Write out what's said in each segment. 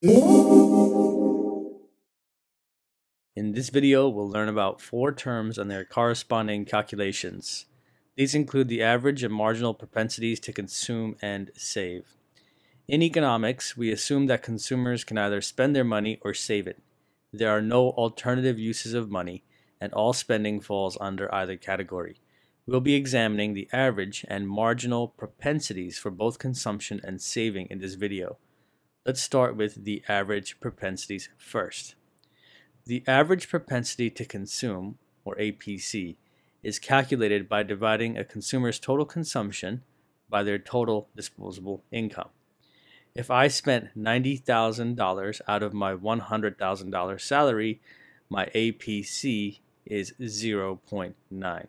In this video, we'll learn about four terms and their corresponding calculations. These include the average and marginal propensities to consume and save. In economics, we assume that consumers can either spend their money or save it. There are no alternative uses of money, and all spending falls under either category. We'll be examining the average and marginal propensities for both consumption and saving in this video. Let's start with the average propensities first. The average propensity to consume, or APC, is calculated by dividing a consumer's total consumption by their total disposable income. If I spent $90,000 out of my $100,000 salary, my APC is 0.9.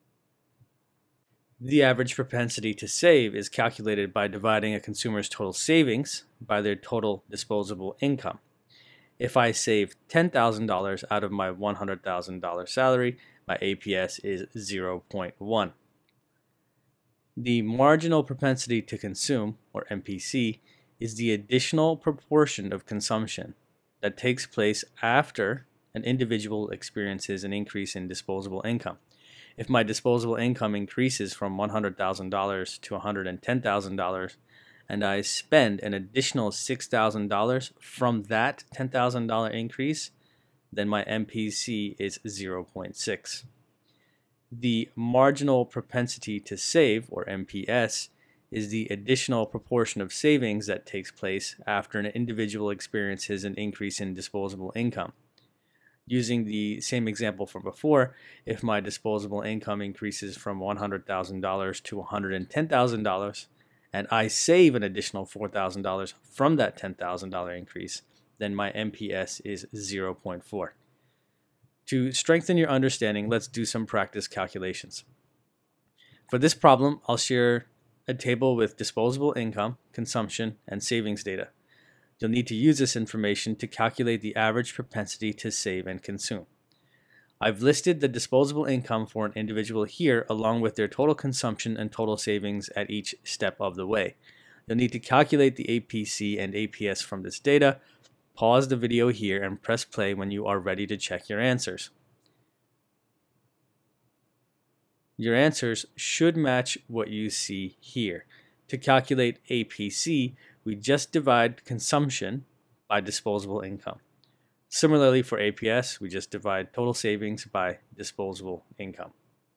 The average propensity to save is calculated by dividing a consumer's total savings by their total disposable income. If I save $10,000 out of my $100,000 salary, my APS is 0.1. The marginal propensity to consume, or MPC, is the additional proportion of consumption that takes place after an individual experiences an increase in disposable income. If my disposable income increases from $100,000 to $110,000, and I spend an additional $6,000 from that $10,000 increase, then my MPC is 0.6. The marginal propensity to save, or MPS, is the additional proportion of savings that takes place after an individual experiences an increase in disposable income. Using the same example from before, if my disposable income increases from $100,000 to $110,000, and I save an additional $4,000 from that $10,000 increase, then my MPS is 0.4. To strengthen your understanding, let's do some practice calculations. For this problem, I'll share a table with disposable income, consumption, and savings data. You'll need to use this information to calculate the average propensity to save and consume. I've listed the disposable income for an individual here along with their total consumption and total savings at each step of the way. You'll need to calculate the APC and APS from this data. Pause the video here and press play when you are ready to check your answers. Your answers should match what you see here. To calculate APC, we just divide consumption by disposable income. Similarly, for APS, we just divide total savings by disposable income.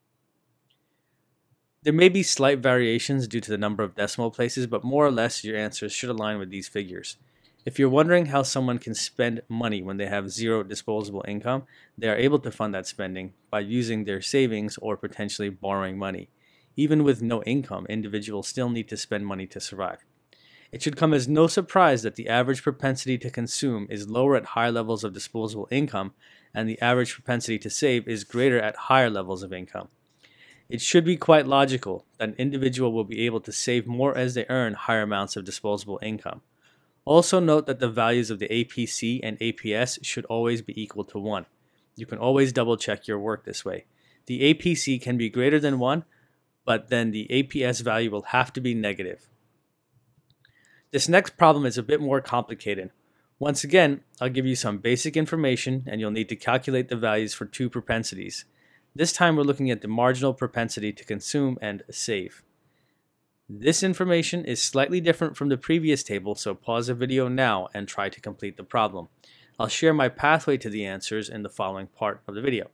There may be slight variations due to the number of decimal places, but more or less your answers should align with these figures. If you're wondering how someone can spend money when they have zero disposable income, they are able to fund that spending by using their savings or potentially borrowing money. Even with no income, individuals still need to spend money to survive. It should come as no surprise that the average propensity to consume is lower at higher levels of disposable income, and the average propensity to save is greater at higher levels of income. It should be quite logical that an individual will be able to save more as they earn higher amounts of disposable income. Also note that the values of the APC and APS should always be equal to 1. You can always double check your work this way. The APC can be greater than 1, but then the APS value will have to be negative. This next problem is a bit more complicated. Once again, I'll give you some basic information and you'll need to calculate the values for two propensities. This time we're looking at the marginal propensity to consume and save. This information is slightly different from the previous table, so pause the video now and try to complete the problem. I'll share my pathway to the answers in the following part of the video.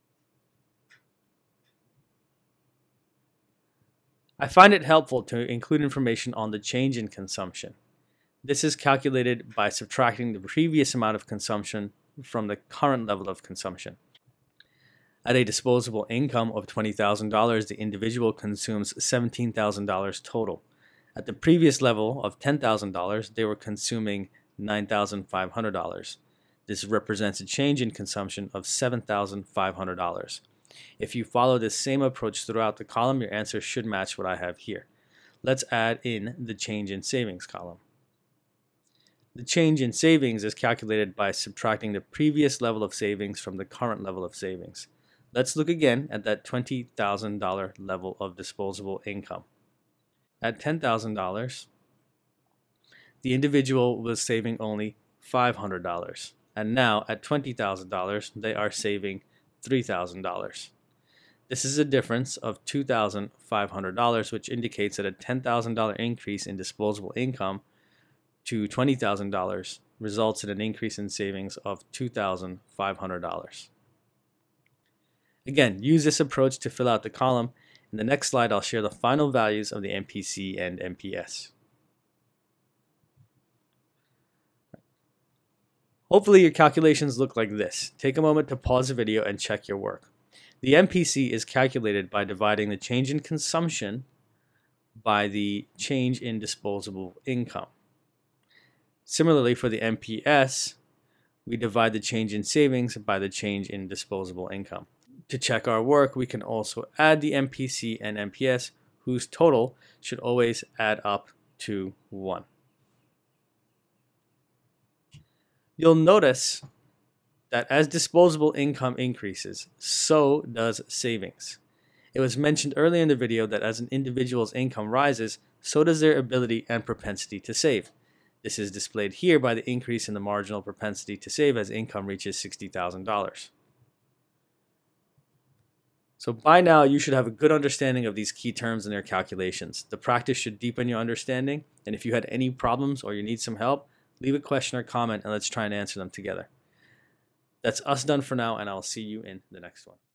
I find it helpful to include information on the change in consumption. This is calculated by subtracting the previous amount of consumption from the current level of consumption. At a disposable income of $20,000, the individual consumes $17,000 total. At the previous level of $10,000, they were consuming $9,500. This represents a change in consumption of $7,500. If you follow this same approach throughout the column, your answer should match what I have here. Let's add in the change in savings column. The change in savings is calculated by subtracting the previous level of savings from the current level of savings. Let's look again at that $20,000 level of disposable income. At $10,000, the individual was saving only $500. And now at $20,000, they are saving $3,000. This is a difference of $2,500, which indicates that a $10,000 increase in disposable income to $20,000 results in an increase in savings of $2,500. Again, use this approach to fill out the column. In the next slide, I'll share the final values of the MPC and MPS. Hopefully your calculations look like this. Take a moment to pause the video and check your work. The MPC is calculated by dividing the change in consumption by the change in disposable income. Similarly, for the MPS, we divide the change in savings by the change in disposable income. To check our work, we can also add the MPC and MPS, whose total should always add up to 1. You'll notice that as disposable income increases, so does savings. It was mentioned earlier in the video that as an individual's income rises, so does their ability and propensity to save. This is displayed here by the increase in the marginal propensity to save as income reaches $60,000. So by now, you should have a good understanding of these key terms and their calculations. The practice should deepen your understanding, and if you had any problems or you need some help, leave a question or comment and let's try and answer them together. That's us done for now, and I'll see you in the next one.